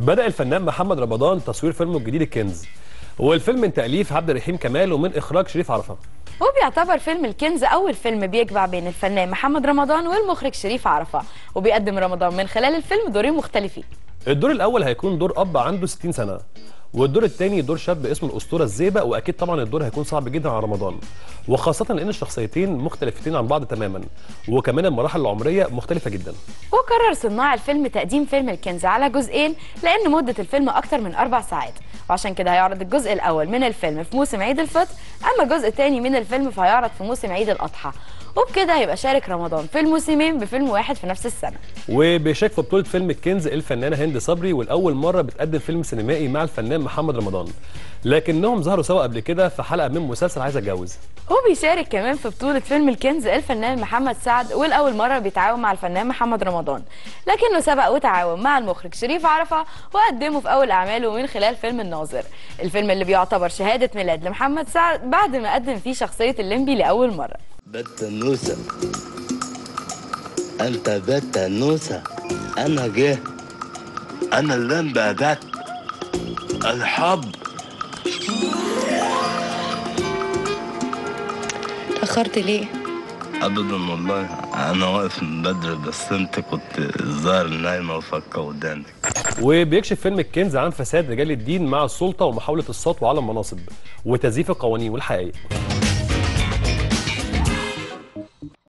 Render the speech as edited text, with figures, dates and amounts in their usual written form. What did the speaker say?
بدأ الفنان محمد رمضان تصوير فيلمه الجديد الكنز، والفيلم من تأليف عبد الرحيم كمال ومن إخراج شريف عرفة. وبيعتبر فيلم الكنز أول فيلم بيجمع بين الفنان محمد رمضان والمخرج شريف عرفة، وبيقدم رمضان من خلال الفيلم دورين مختلفين. الدور الأول هيكون دور أب عنده 60 سنة، والدور الثاني دور شاب اسمه الأسطورة الزيبق، وأكيد طبعا الدور هيكون صعب جدا على رمضان، وخاصة لأن الشخصيتين مختلفتين عن بعض تماما، وكمان المراحل العمرية مختلفة جدا. وقرر صناع الفيلم تقديم فيلم الكنز على جزئين لأن مدة الفيلم أكتر من 4 ساعات، وعشان كده هيعرض الجزء الأول من الفيلم في موسم عيد الفطر، أما الجزء الثاني من الفيلم فهيعرض في موسم عيد الأضحى، وبكده هيبقى شارك رمضان في الموسمين بفيلم واحد في نفس السنة. وبيشارك في بطولة فيلم الكنز الفنانة هند صبري، والأول مرة بتقدم فيلم سينمائي مع الفنان محمد رمضان، لكنهم ظهروا سوا قبل كده في حلقة من مسلسل عايز اتجوز. وبيشارك كمان في بطولة فيلم الكنز الفنان محمد سعد، والأول مرة بيتعاون مع الفنان محمد رمضان، لكنه سبق وتعاون مع المخرج شريف عرفة وقدمه في أول أعماله من خلال فيلم الناظر، الفيلم اللي بيعتبر شهادة ميلاد لمحمد سعد بعد ما قدم فيه شخصية الليمبي لأول مرة. بتنوسة، أنت بتنوسة، أنا جه، أنا اللمبة جت، الحب. اتأخرت ليه؟ أبدا والله، أنا واقف من بدري، بس أنت كنت الظاهر نايمة وفكة ودانك. وبيكشف فيلم الكنز عن فساد رجال الدين مع السلطة ومحاولة السطو على المناصب وتزييف القوانين والحقائق.